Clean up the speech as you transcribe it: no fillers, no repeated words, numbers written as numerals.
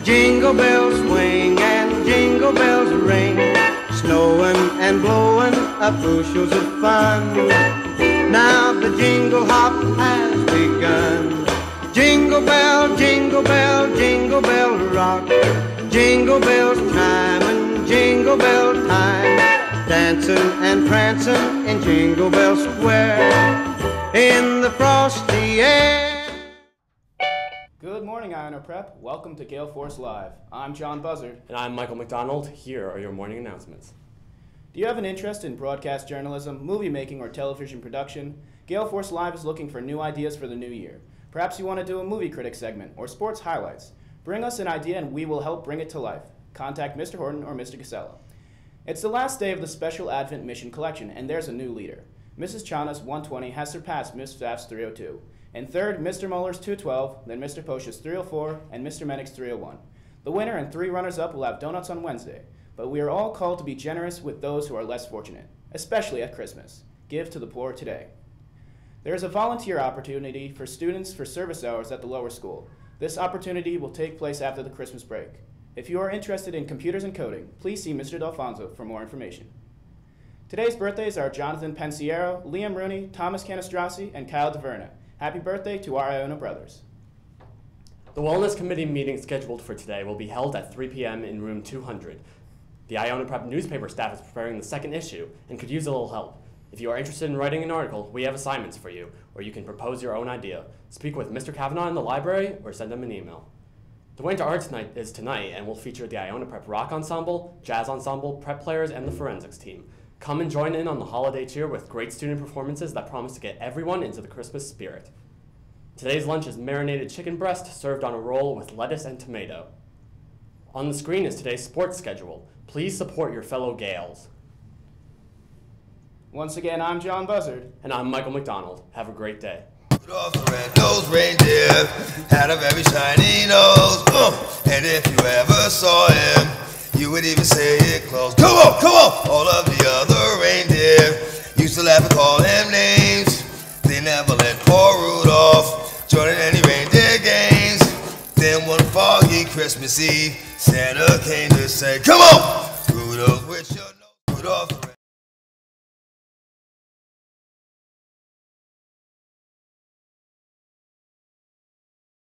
Jingle bells swing and jingle bells ring, snowing and blowing up bushels of fun. Now the jingle hop has begun. Jingle bell, jingle bell, jingle bell rock. Jingle bells chime and jingle bell time, dancing and prancing in Jingle Bell Square in the frosty air. Good morning, Iono Prep. Welcome to Gale Force Live. I'm John Buzzard. And I'm Michael McDonald. Here are your morning announcements. Do you have an interest in broadcast journalism, movie making, or television production? Gale Force Live is looking for new ideas for the new year. Perhaps you want to do a movie critic segment or sports highlights. Bring us an idea and we will help bring it to life. Contact Mr. Horton or Mr. Casella. It's the last day of the Special Advent Mission Collection, and there's a new leader. Mrs. Chana's 120 has surpassed Miss Pfaff's 302. In third, Mr. Muller's 212, then Mr. Posh's 304, and Mr. Mennick's 301. The winner and three runners-up will have donuts on Wednesday, but we are all called to be generous with those who are less fortunate, especially at Christmas. Give to the poor today. There is a volunteer opportunity for students for service hours at the lower school. This opportunity will take place after the Christmas break. If you are interested in computers and coding, please see Mr. Delfonso for more information. Today's birthdays are Jonathan Pensiero, Liam Rooney, Thomas Canastrasi, and Kyle DeVerna. Happy birthday to our Iona brothers. The Wellness Committee meeting scheduled for today will be held at 3 p.m. in room 200. The Iona Prep newspaper staff is preparing the second issue and could use a little help. If you are interested in writing an article, we have assignments for you, or you can propose your own idea. Speak with Mr. Kavanaugh in the library or send him an email. The Winter Arts Night is tonight and will feature the Iona Prep Rock Ensemble, Jazz Ensemble, Prep players, and the Forensics team. Come and join in on the holiday cheer with great student performances that promise to get everyone into the Christmas spirit. Today's lunch is marinated chicken breast served on a roll with lettuce and tomato. On the screen is today's sports schedule. Please support your fellow Gales. Once again, I'm John Buzzard. And I'm Michael McDonald. Have a great day. Rudolph the red-nosed reindeer had a very shiny nose. And if you ever saw him, you would even say it close. Come on, come on! All of the other reindeer used to laugh and call him names. They never let poor Rudolph join in any reindeer games. Then one foggy Christmas Eve, Santa came to say, come on! Rudolph, which your